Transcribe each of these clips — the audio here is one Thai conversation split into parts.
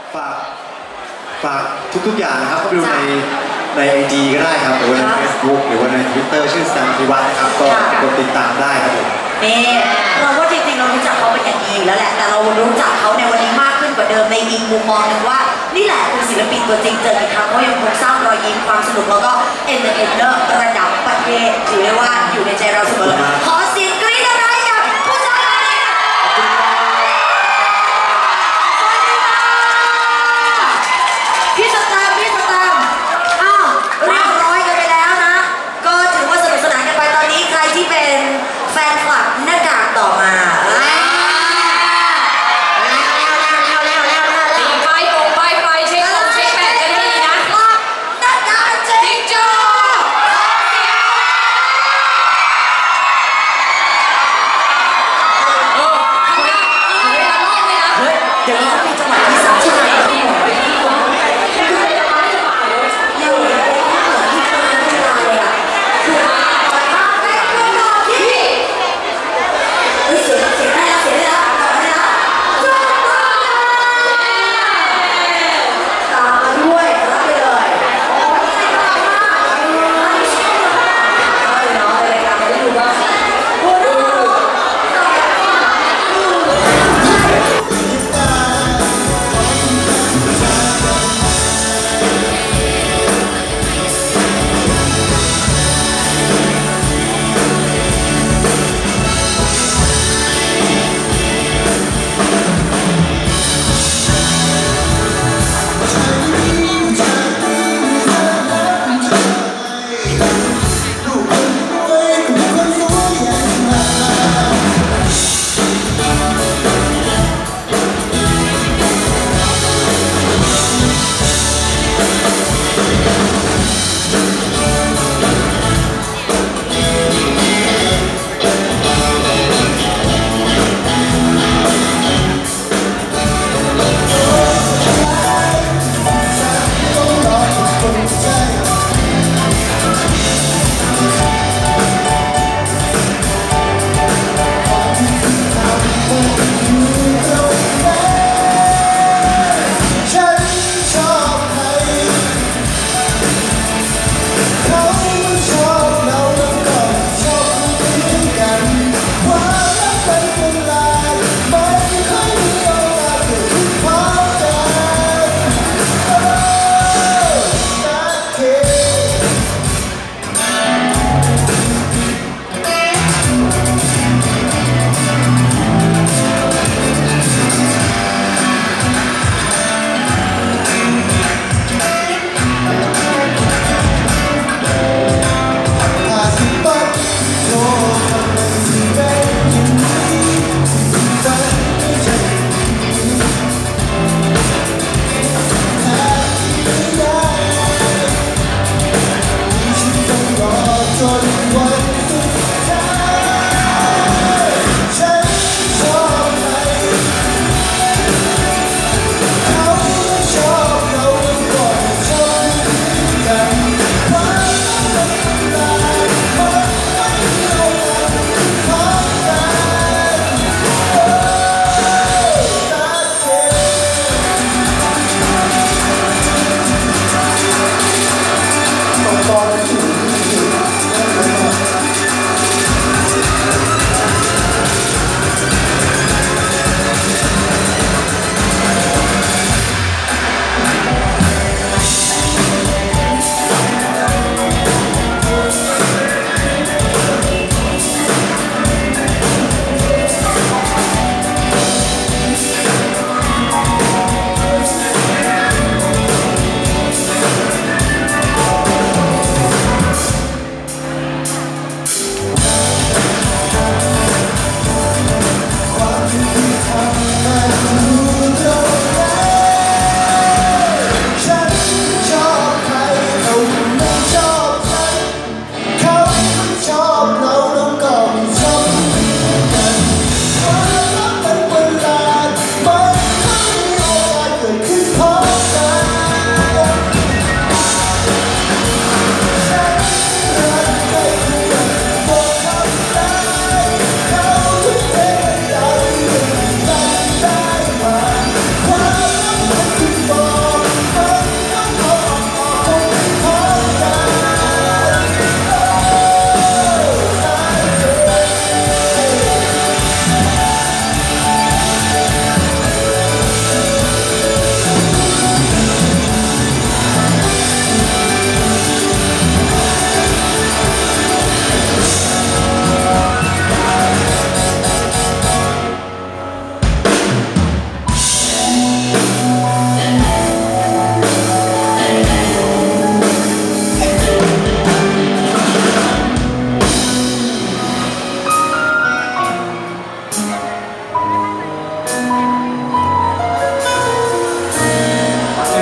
ฝากทุกๆอย่างนะครับเข้าไปดูใน IG ก็ได้ครับหรือว่าใน Facebook หรือว่าใน Twitter ชื่อสแตมพิวัฒน์นะครับก็กดติดตามได้ครับผมนี่เราก็จริงๆเรารู้จักเขาเป็นอย่างดีอยู่แล้วแหละแต่เรารู้จักเขาในวันนี้มากขึ้นกว่าเดิมในอีกมุมมองหนึ่งว่านี่แหละคือศิลปินตัวจริงเจอกี่ครั้งเขายังคงสร้างรอยยิ้มความสนุกแล้วก็เอนเตอร์เทนเนอร์ระดับประเทศถือได้ว่าอยู่ในใจเราเสมอขอเสียงกรี๊ดอะไรกับผู้ชายพี่สตางค์อ้าวเรียบร้อยกันไปแล้วนะก็ถือว่าสนุกสนานกันไปตอนนี้ใครที่เป็นแฟนคลับหน้ากากต่อมา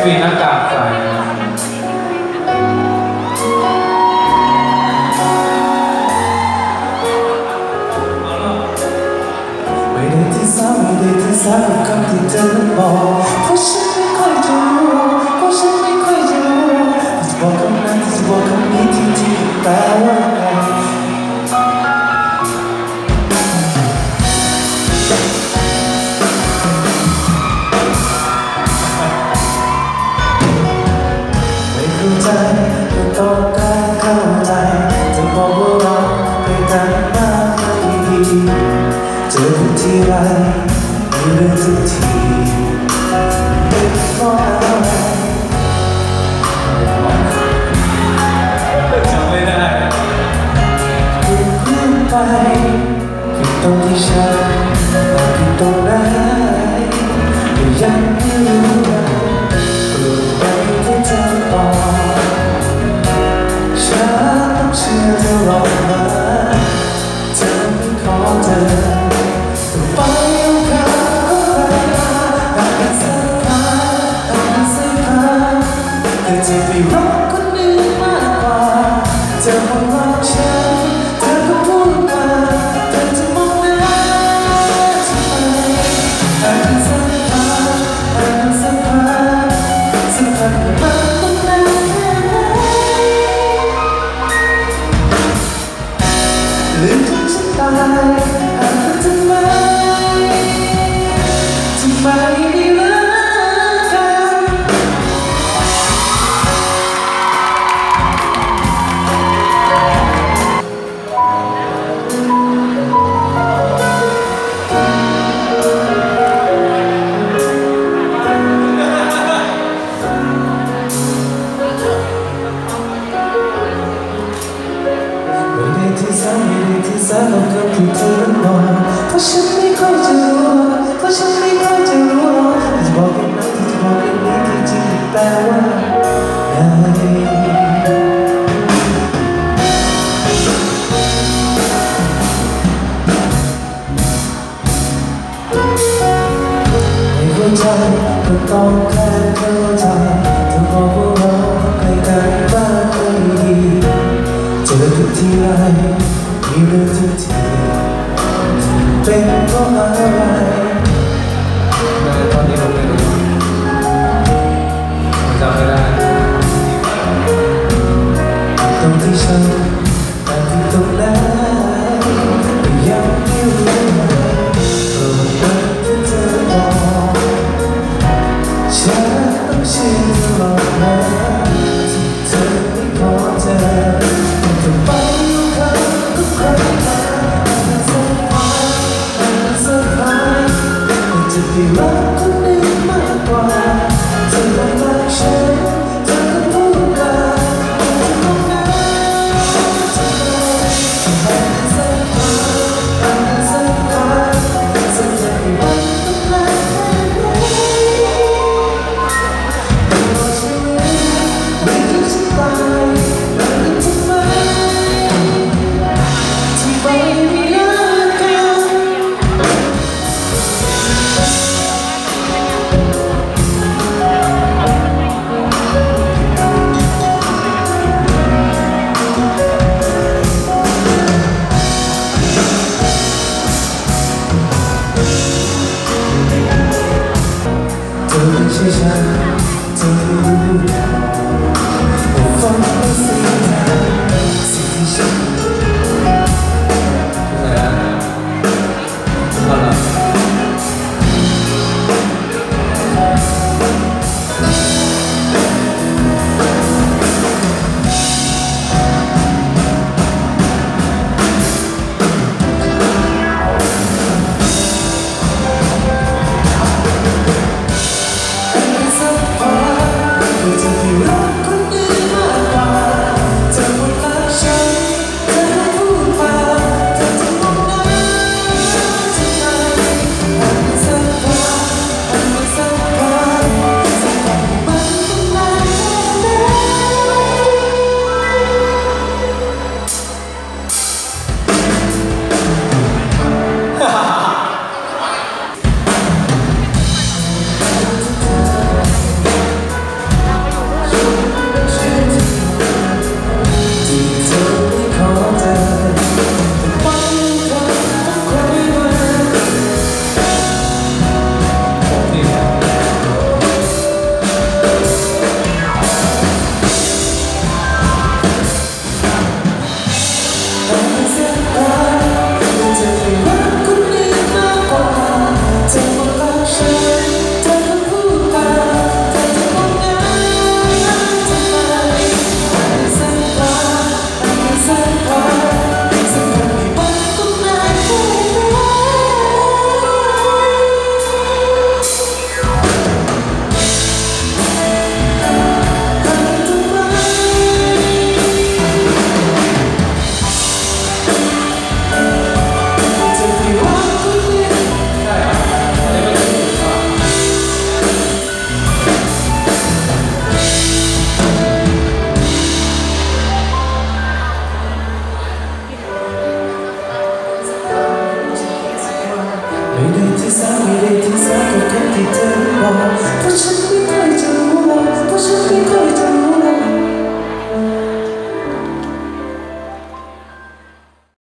ฟีหน้ากากไฟไม่ได้ที่สามไม่ได้ที่สามกับคำที่เธอนั้นบอกเพราะฉันไม่ค่อยจะรู้เพราะฉันไม่ค่อยจะรู้จะบอกคำนั้นจะบอกคำนี้ที่จริงแปลว่าไงไม่เข้าใจก็ต้องการเข้าใจจะบอกว่าเราเคยกันมาไม่ดีเจอกันทีไรมีเรื่องทุกทีเป็นเพราะอะไรจำไม่ได้ผิดพลาดไปผิดตรงที่ฉันแต่ผิดตรงไหนก็ยังไม่รู้เลยกลัวไปที่เธอบอกฉันต้องเชื่อเธอหรอกนะเธอไม่ขอเธอไปเอาคำของใครมาแต่เป็นเส้นทางแต่เป็นเส้นทางแต่จะไปรักคนอื่นมากกว่าเธอบอกรักฉันเธอก็พูดมาเธอจะมองหน้าทำไมแต่เป็นเส้นทางแต่เป็นเส้นทางเส้นทางมันต้องนานแค่ไหนลืมจนฉันตายหากเธอทำไมไม่รักกันไม่ได้ที่สามไม่ได้ที่สามกับคำที่เธอนั้นบอกเพราะฉันไม่ค่อยจะรู้เพราะฉันไม่ค่อยจะรู้จะบอกกันไหนที่จะบอกกันนี้ที่จริงแปลว่าไงไม่เข้าใจก็ต้องแค่เข้าใจจะบอกว่าเราใกล้กันมากเคยดีเจอกันทีไรมีเรื่องทุกทีเป็นเพราะอะไรตอนนี้ผมไม่รู้จำไม่ได้ตรงที่ฉันแต่ที่ตรงนั้นก็ยังไม่รู้ตรงนั้นที่เธอบอกฉันต้องเชื่อเธอหรอกนะที่เธอไม่พอเธอจะไปอยู่ข้างกับใครมาแต่สักวันแต่สักวันก็จะได้รักคนอื่นมากกว่าเธอบอกรักฉันเธอก็พูดมาแต่จะต้องการเธอแต่สักวันแต่สักวันสักจะให้วันต้องนานแค่ไหนตลอดชีวิตไม่คิดจะตายแล้วทำไมที่ไปไม่รักกัน เธอไม่ใช่ฉันเธอรู้ว่าฝันไม่สิ้นทางสิ่งที่ฉันเป็นสักวันก็จะได้รักคนอื่นมากกว่าเธอบอกรักฉันเธแต่ฉัน